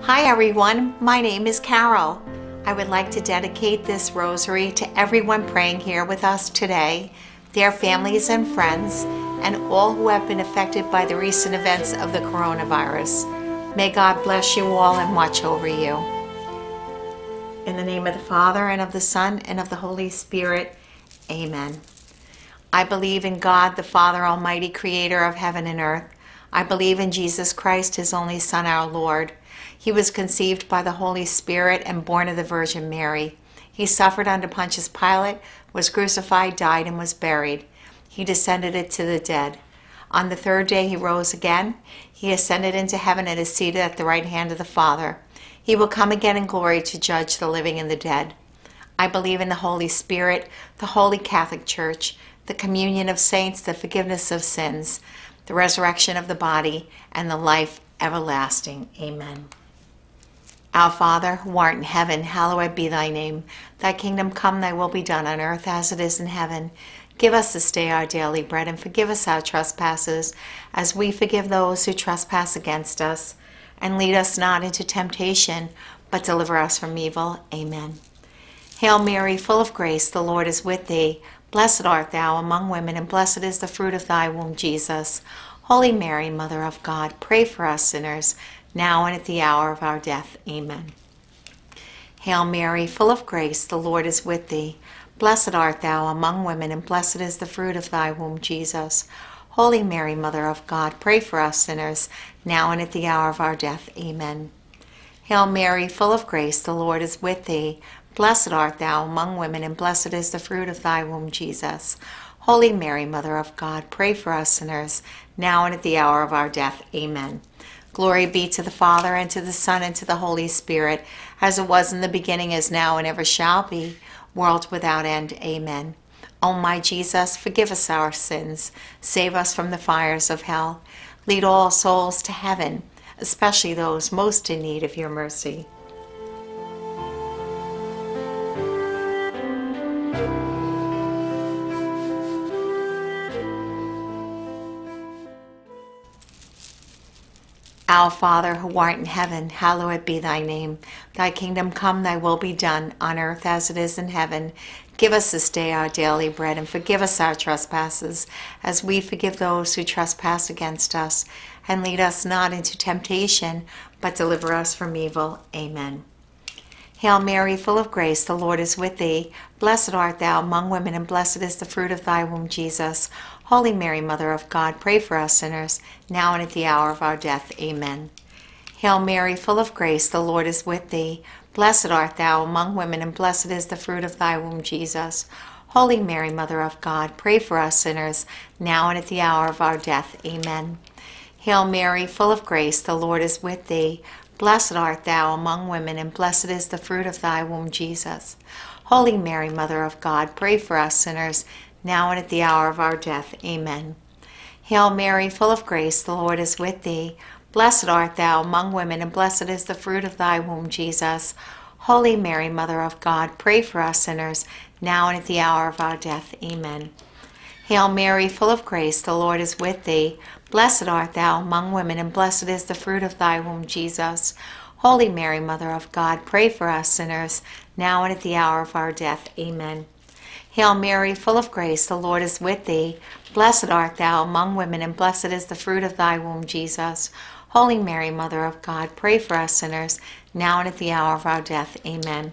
Hi everyone, my name is Carol. I would like to dedicate this rosary to everyone praying here with us today, their families and friends, and all who have been affected by the recent events of the coronavirus. May God bless you all and watch over you. In the name of the Father, and of the Son, and of the Holy Spirit, amen. I believe in God, the Father Almighty, creator of heaven and earth. I believe in Jesus Christ, his only Son, our Lord. He was conceived by the Holy Spirit and born of the Virgin Mary. He suffered under Pontius Pilate, was crucified, died, and was buried. He descended into the dead. On the third day he rose again. He ascended into heaven and is seated at the right hand of the Father. He will come again in glory to judge the living and the dead. I believe in the Holy Spirit, the Holy Catholic Church, the communion of saints, the forgiveness of sins, the resurrection of the body, and the life everlasting. Amen. Our Father, who art in heaven, hallowed be thy name. Thy kingdom come, thy will be done on earth as it is in heaven. Give us this day our daily bread, and forgive us our trespasses, as we forgive those who trespass against us. And lead us not into temptation, but deliver us from evil. Amen. Hail Mary, full of grace, the Lord is with thee. Blessed art thou among women, and blessed is the fruit of thy womb, Jesus. Holy Mary, Mother of God, pray for us sinners, now and at the hour of our death. Amen. Hail Mary, full of grace, the Lord is with thee. Blessed art thou among women, and blessed is the fruit of thy womb, Jesus. Holy Mary, Mother of God, pray for us sinners, now and at the hour of our death. Amen. Hail Mary, full of grace, the Lord is with thee. Blessed art thou among women, and blessed is the fruit of thy womb, Jesus. Holy Mary, Mother of God, pray for us sinners, now and at the hour of our death. Amen. Glory be to the Father, and to the Son, and to the Holy Spirit, as it was in the beginning, is now, and ever shall be, world without end. Amen. O my Jesus, forgive us our sins, save us from the fires of hell, lead all souls to heaven, especially those most in need of your mercy. Our Father, who art in heaven, hallowed be thy name. Thy kingdom come, thy will be done, on earth as it is in heaven. Give us this day our daily bread, and forgive us our trespasses, as we forgive those who trespass against us. And lead us not into temptation, but deliver us from evil. Amen. Hail Mary, full of grace, the Lord is with thee. Blessed art thou among women, and blessed is the fruit of thy womb, Jesus. Holy Mary, Mother of God, pray for us sinners, now and at the hour of our death. Amen. Hail Mary, full of grace, the Lord is with thee. Blessed art thou among women, and blessed is the fruit of thy womb, Jesus. Holy Mary, Mother of God, pray for us sinners, now and at the hour of our death. Amen. Hail Mary, full of grace, the Lord is with thee. Blessed art thou among women, and blessed is the fruit of thy womb, Jesus. Holy Mary, Mother of God, pray for us sinners, now and at the hour of our death. Amen. Hail Mary, full of grace, the Lord is with thee. Blessed art thou among women, and blessed is the fruit of thy womb, Jesus. Holy Mary, Mother of God, pray for us sinners, now and at the hour of our death. Amen. Hail Mary, full of grace, the Lord is with thee. Blessed art thou among women, and blessed is the fruit of thy womb, Jesus. Holy Mary, Mother of God, pray for us sinners, now and at the hour of our death. Amen. Hail Mary, full of grace, the Lord is with thee. Blessed art thou among women, and blessed is the fruit of thy womb, Jesus. Holy Mary, Mother of God, pray for us sinners, now and at the hour of our death. Amen.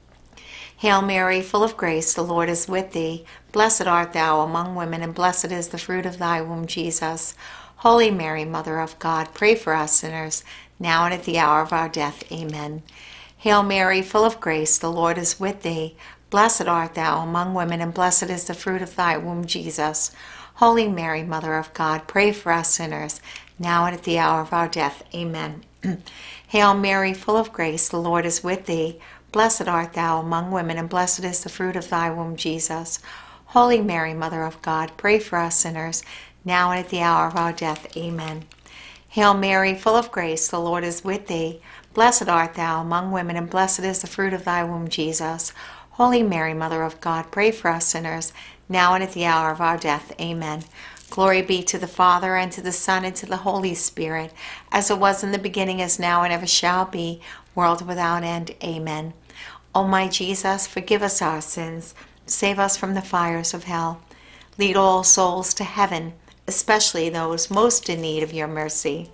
Hail Mary, full of grace, the Lord is with thee. Blessed art thou among women, and blessed is the fruit of thy womb, Jesus. Holy Mary, Mother of God, pray for us sinners, now and at the hour of our death. Amen. Hail Mary, full of grace, the Lord is with thee. Blessed art thou among women, and blessed is the fruit of thy womb, Jesus. Holy Mary, Mother of God, pray for us sinners, now and at the hour of our death. Amen. Hail Mary, full of grace, the Lord is with thee. Blessed art thou among women, and blessed is the fruit of thy womb, Jesus. Holy Mary, Mother of God, pray for us sinners, now and at the hour of our death. Amen. Hail Mary, full of grace, the Lord is with thee. Blessed art thou among women, and blessed is the fruit of thy womb, Jesus. Holy Mary, Mother of God, pray for us sinners, now and at the hour of our death. Amen. Glory be to the Father, and to the Son, and to the Holy Spirit, as it was in the beginning, is now, and ever shall be, world without end. Amen. O my Jesus, forgive us our sins, save us from the fires of hell. Lead all souls to heaven, especially those most in need of your mercy.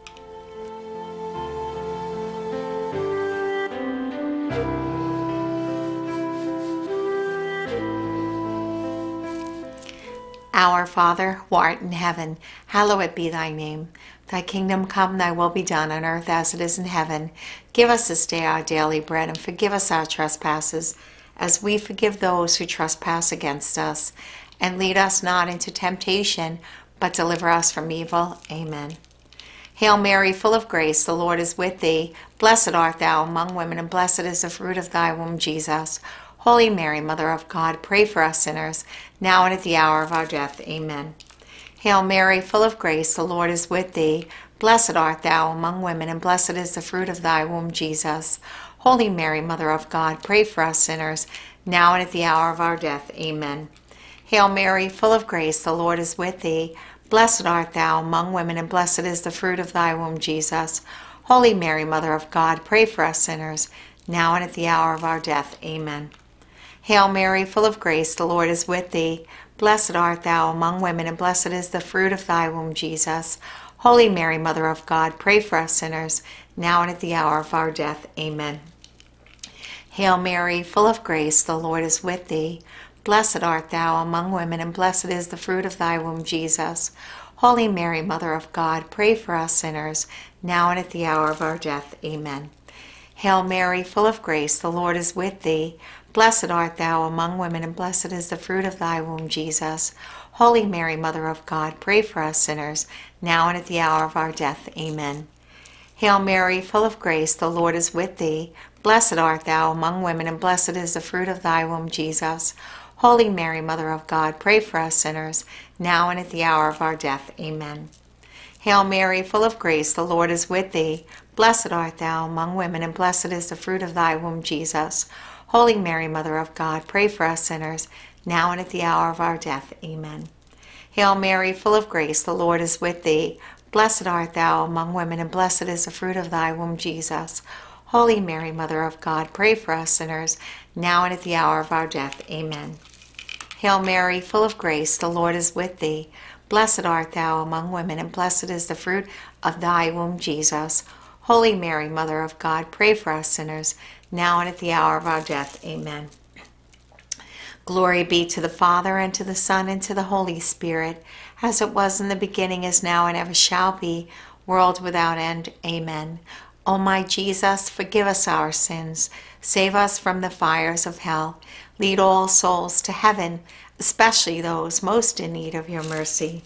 Our Father, who art in heaven, hallowed be thy name. Thy kingdom come, thy will be done on earth as it is in heaven. Give us this day our daily bread, and forgive us our trespasses, as we forgive those who trespass against us. And lead us not into temptation, but deliver us from evil. Amen. Hail Mary, full of grace, the Lord is with thee. Blessed art thou among women, and blessed is the fruit of thy womb, Jesus. Holy Mary, Mother of God, pray for us sinners, now and at the hour of our death. Amen. Hail Mary, full of grace, the Lord is with thee. Blessed art thou among women, and blessed is the fruit of thy womb, Jesus. Holy Mary, Mother of God, pray for us sinners, now and at the hour of our death. Amen. Hail Mary, full of grace, the Lord is with thee. Blessed art thou among women, and blessed is the fruit of thy womb, Jesus. Holy Mary, Mother of God, pray for us sinners, now and at the hour of our death. Amen. Hail Mary, full of grace, the Lord is with thee. Blessed art thou among women, and blessed is the fruit of thy womb, Jesus. Holy Mary, Mother of God, pray for us sinners, now and at the hour of our death. Amen. Hail Mary, full of grace, the Lord is with thee. Blessed art thou among women, and blessed is the fruit of thy womb, Jesus. Holy Mary, Mother of God, pray for us sinners, now and at the hour of our death. Amen. Hail Mary, full of grace, the Lord is with thee. Blessed art thou among women, and blessed is the fruit of thy womb, Jesus. Holy Mary, Mother of God, pray for us sinners, now and at the hour of our death. Amen. Hail Mary, full of grace, the Lord is with thee. Blessed art thou among women, and blessed is the fruit of thy womb, Jesus. Holy Mary, Mother of God, pray for us sinners, now and at the hour of our death. Amen. Hail Mary, full of grace, the Lord is with thee. Blessed art thou among women, and blessed is the fruit of thy womb, Jesus. Holy Mary, Mother of God, pray for us sinners, now and at the hour of our death. Amen. Hail Mary, full of grace, the Lord is with thee. Blessed art thou among women, and blessed is the fruit of thy womb, Jesus. Holy Mary, Mother of God, pray for us sinners, now and at the hour of our death. Amen. Hail Mary, full of grace, the Lord is with thee. Blessed art thou among women, and blessed is the fruit of thy womb, Jesus. Holy Mary, Mother of God, pray for us sinners, now and at the hour of our death. Amen. Glory be to the Father, and to the Son, and to the Holy Spirit, as it was in the beginning, is now, and ever shall be, world without end. Amen. O my Jesus, forgive us our sins, save us from the fires of hell, lead all souls to heaven, especially those most in need of your mercy.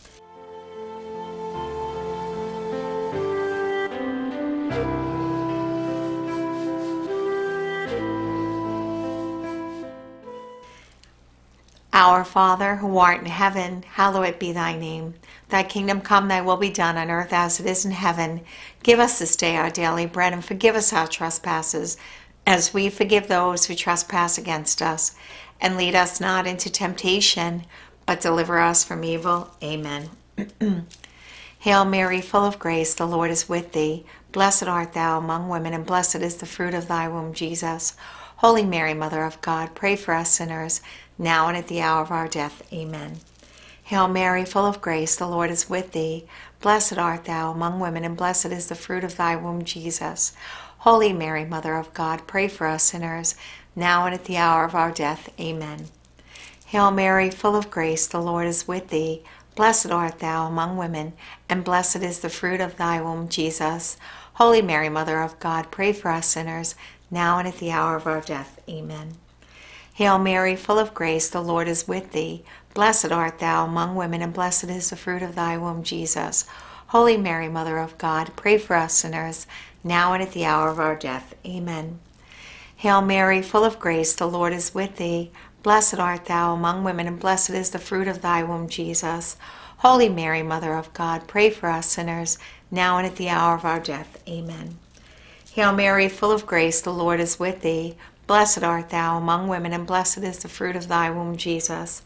Our Father, who art in heaven, hallowed be thy name. Thy kingdom come, thy will be done on earth as it is in heaven. Give us this day our daily bread, and forgive us our trespasses, as we forgive those who trespass against us. And lead us not into temptation, but deliver us from evil. Amen. Hail Mary, full of grace, the Lord is with thee. Blessed art thou among women, and blessed is the fruit of thy womb, Jesus. Holy Mary, Mother of God, pray for us sinners, now and at the hour of our death. Amen. Hail Mary, full of grace, the Lord is with thee. Blessed art thou among women, and blessed is the fruit of thy womb, Jesus. Holy Mary, Mother of God, pray for us sinners, now and at the hour of our death. Amen. Hail Mary, full of grace, the Lord is with thee. Blessed art thou among women, and blessed is the fruit of thy womb, Jesus. Holy Mary, Mother of God, pray for us sinners, now and at the hour of our death. Amen. Hail Mary, full of grace, the Lord is with thee. Blessed art thou among women, and blessed is the fruit of thy womb, Jesus. Holy Mary, Mother of God, pray for us sinners, now and at the hour of our death. Amen. Hail Mary, full of grace, the Lord is with thee. Blessed art thou among women, and blessed is the fruit of thy womb, Jesus. Holy Mary, Mother of God, pray for us sinners, now and at the hour of our death. Amen. Hail Mary, full of grace, the Lord is with thee. Blessed art thou among women, and blessed is the fruit of thy womb, Jesus.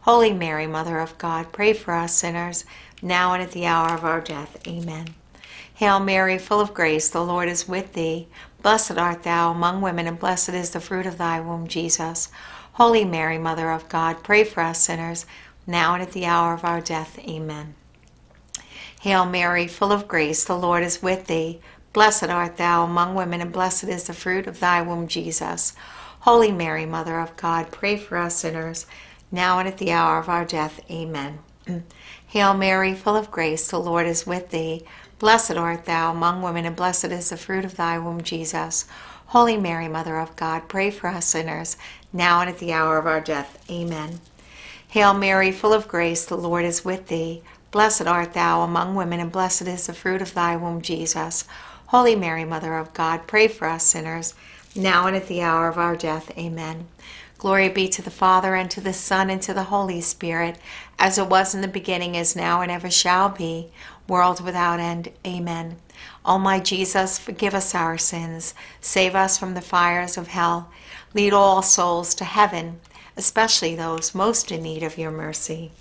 Holy Mary, Mother of God, pray for us sinners, now and at the hour of our death. Amen. Hail Mary, full of grace, the Lord is with thee. Blessed art thou among women, and blessed is the fruit of thy womb, Jesus. Holy Mary, Mother of God, pray for us sinners, now and at the hour of our death. Amen. Hail Mary, full of grace, the Lord is with thee. Blessed art thou among women, and blessed is the fruit of thy womb, Jesus. Holy Mary, Mother of God, pray for us sinners, now and at the hour of our death. Amen. Hail Mary, full of grace, the Lord is with thee. Blessed art thou among women, and blessed is the fruit of thy womb, Jesus. Holy Mary, Mother of God, pray for us sinners, now and at the hour of our death. Amen. Hail Mary, full of grace, the Lord is with thee. Blessed art thou among women, and blessed is the fruit of thy womb, Jesus. Holy Mary, Mother of God, pray for us sinners, now and at the hour of our death. Amen. Glory be to the Father, and to the Son, and to the Holy Spirit, as it was in the beginning, is now, and ever shall be, world without end. Amen. O my Jesus, forgive us our sins, save us from the fires of hell, lead all souls to heaven, especially those most in need of your mercy.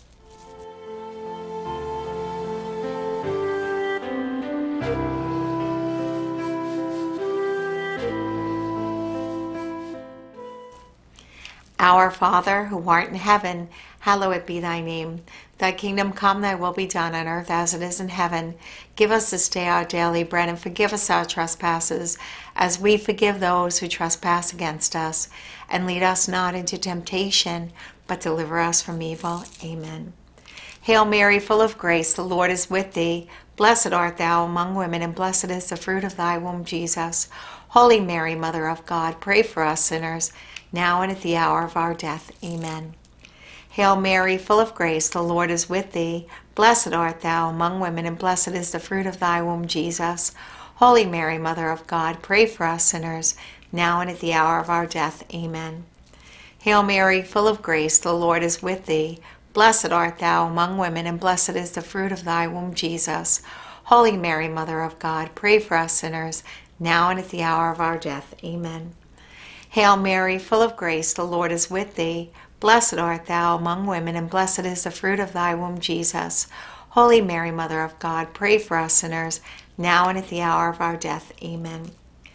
Our Father, who art in heaven, hallowed be thy name. Thy kingdom come, thy will be done on earth as it is in heaven. Give us this day our daily bread, and forgive us our trespasses, as we forgive those who trespass against us. And lead us not into temptation, but deliver us from evil. Amen. Hail Mary, full of grace, the Lord is with thee. Blessed art thou among women, and blessed is the fruit of thy womb, Jesus. Holy Mary, Mother of God, pray for us sinners, now and at the hour of our death. Amen. Hail Mary, full of grace, the Lord is with thee. Blessed art thou among women, and blessed is the fruit of thy womb, Jesus. Holy Mary, Mother of God, pray for us sinners, now and at the hour of our death. Amen. Hail Mary, full of grace, the Lord is with thee. Blessed art thou among women, and blessed is the fruit of thy womb, Jesus. Holy Mary, Mother of God, pray for us sinners, now and at the hour of our death. Amen. Hail Mary, full of grace, the Lord is with thee. Blessed art thou among women, and blessed is the fruit of thy womb, Jesus. Holy Mary, Mother of God, pray for us sinners, now and at the hour of our death. Amen.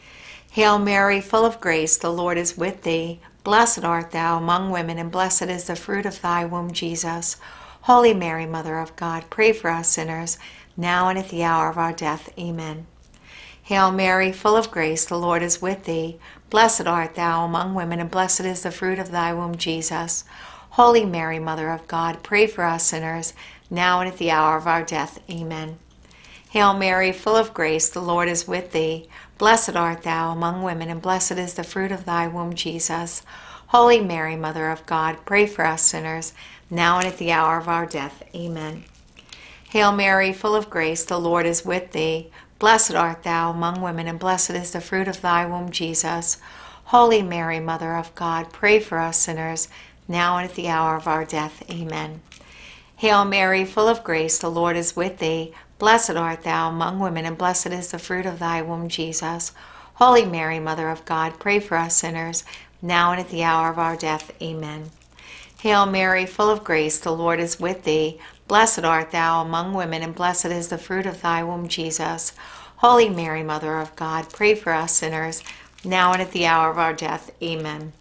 Hail Mary, full of grace, the Lord is with thee. Blessed art thou among women, and blessed is the fruit of thy womb, Jesus. Holy Mary, Mother of God, pray for us sinners, now and at the hour of our death. Amen. Hail Mary, full of grace, the Lord is with thee. Blessed art thou among women, and blessed is the fruit of thy womb, Jesus. Holy Mary, Mother of God, pray for us sinners, now and at the hour of our death. Amen. Hail Mary, full of grace, the Lord is with thee. Blessed art thou among women, and blessed is the fruit of thy womb, Jesus. Holy Mary, Mother of God, pray for us sinners, now and at the hour of our death. Amen. Hail Mary, full of grace, the Lord is with thee. Blessed art thou among women, and blessed is the fruit of thy womb, Jesus. Holy Mary, Mother of God, pray for us sinners, now and at the hour of our death. Amen. Hail Mary, full of grace, the Lord is with thee. Blessed art thou among women, and blessed is the fruit of thy womb, Jesus. Holy Mary, Mother of God, pray for us sinners, now and at the hour of our death. Amen. Hail Mary, full of grace, the Lord is with thee. Blessed art thou among women, and blessed is the fruit of thy womb, Jesus. Holy Mary, Mother of God, pray for us sinners, now and at the hour of our death. Amen.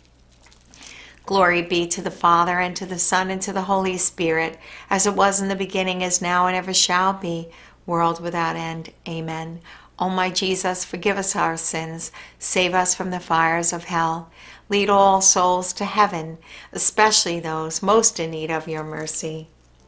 Glory be to the Father, and to the Son, and to the Holy Spirit, as it was in the beginning, is now, and ever shall be, world without end. Amen. O my Jesus, forgive us our sins, save us from the fires of hell, lead all souls to heaven, especially those most in need of your mercy.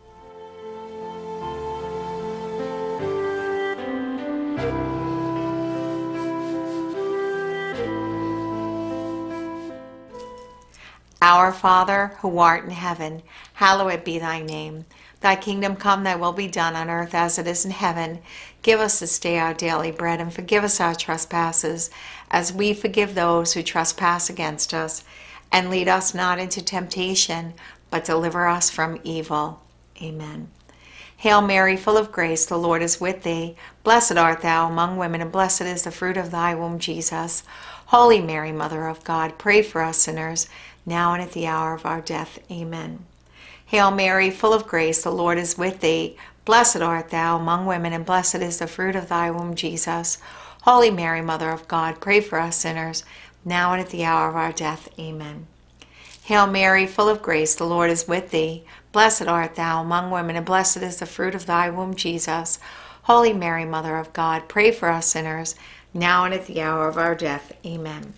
Our Father, who art in heaven, hallowed be thy name. Thy kingdom come, thy will be done on earth as it is in heaven. Give us this day our daily bread, and forgive us our trespasses, as we forgive those who trespass against us. And lead us not into temptation, but deliver us from evil. Amen. Hail Mary, full of grace, the Lord is with thee. Blessed art thou among women, and blessed is the fruit of thy womb, Jesus. Holy Mary, Mother of God, pray for us sinners, now and at the hour of our death. Amen. Hail Mary, full of grace, the Lord is with thee. Blessed art thou among women, and blessed is the fruit of thy womb, Jesus. Holy Mary, Mother of God, pray for us sinners, now and at the hour of our death. Amen. Hail Mary, full of grace, the Lord is with thee. Blessed art thou among women, and blessed is the fruit of thy womb, Jesus. Holy Mary, Mother of God, pray for us sinners, now and at the hour of our death. Amen.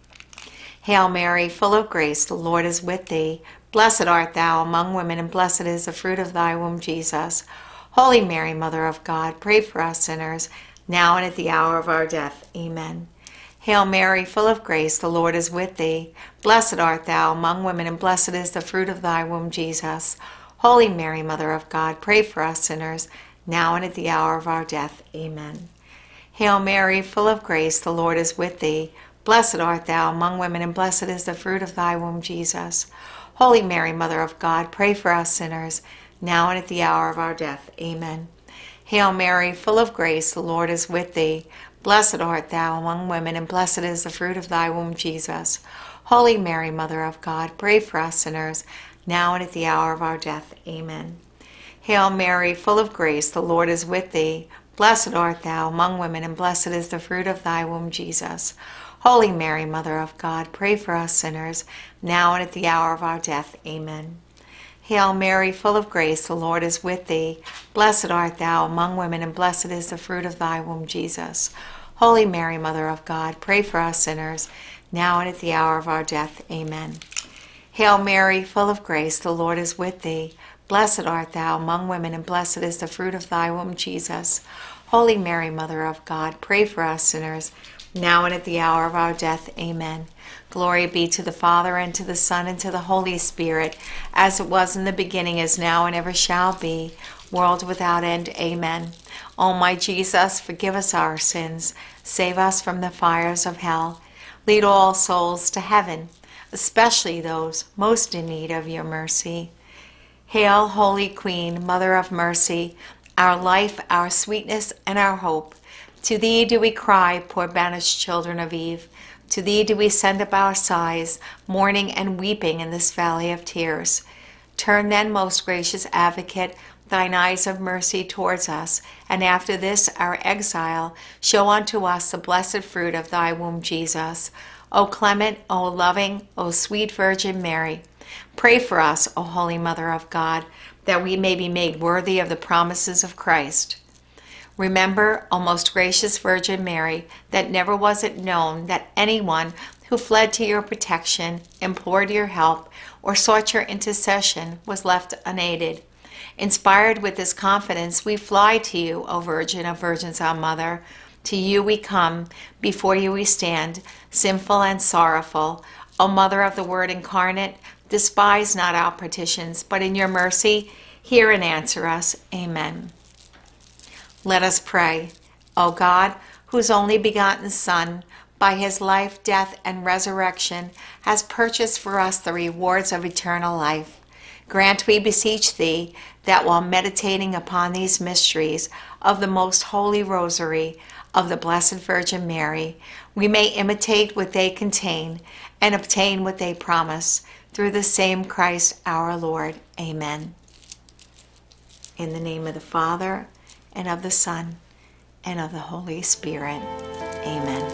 Hail Mary, full of grace, the Lord is with thee. Blessed art thou among women, and blessed is the fruit of thy womb, Jesus. Holy Mary, Mother of God, pray for us sinners, now and at the hour of our death. Amen. Hail Mary, full of grace, the Lord is with thee. Blessed art thou among women, and blessed is the fruit of thy womb, Jesus. Holy Mary, Mother of God, pray for us sinners, now and at the hour of our death. Amen. Hail Mary, full of grace, the Lord is with thee. Blessed art thou among women, and blessed is the fruit of thy womb, Jesus. Holy Mary, Mother of God, pray for us sinners, now and at the hour of our death. Amen. Hail Mary, full of grace, the Lord is with thee. Blessed art thou among women, and blessed is the fruit of thy womb, Jesus. Holy Mary, Mother of God, pray for us sinners, now and at the hour of our death. Amen. Hail Mary, full of grace, the Lord is with thee. Blessed art thou among women, and blessed is the fruit of thy womb, Jesus. Holy Mary, Mother of God, pray for us sinners, now and at the hour of our death. Amen. Hail Mary, full of grace, the Lord is with thee. Blessed art thou among women, and blessed is the fruit of thy womb, Jesus. Holy Mary, Mother of God, pray for us sinners, now and at the hour of our death. Amen. Hail Mary, full of grace, the Lord is with thee. Blessed art thou among women, and blessed is the fruit of thy womb, Jesus. Holy Mary, Mother of God, pray for us sinners, now and at the hour of our death. Amen. Glory be to the Father, and to the Son, and to the Holy Spirit, as it was in the beginning, is now, and ever shall be, world without end. Amen. O my Jesus, forgive us our sins, save us from the fires of hell. Lead all souls to heaven, especially those most in need of your mercy. Hail, Holy Queen, Mother of Mercy, our life, our sweetness, and our hope. To thee do we cry, poor banished children of Eve. To thee do we send up our sighs, mourning and weeping in this valley of tears. Turn then, most gracious Advocate, thine eyes of mercy towards us, and after this our exile, show unto us the blessed fruit of thy womb, Jesus. O clement, O loving, O sweet Virgin Mary, pray for us, O Holy Mother of God, that we may be made worthy of the promises of Christ. Remember, O most gracious Virgin Mary, that never was it known that anyone who fled to your protection, implored your help, or sought your intercession was left unaided. Inspired with this confidence, we fly to you, O Virgin of Virgins, our Mother. To you we come, before you we stand, sinful and sorrowful. O Mother of the Word incarnate, despise not our petitions, but in your mercy, hear and answer us. Amen. Let us pray. O God, whose only begotten Son, by his life, death, and resurrection, has purchased for us the rewards of eternal life, grant, we beseech thee, that while meditating upon these mysteries of the most holy Rosary of the Blessed Virgin Mary, we may imitate what they contain and obtain what they promise, through the same Christ our Lord. Amen. In the name of the Father, and of the Son, and of the Holy Spirit. Amen.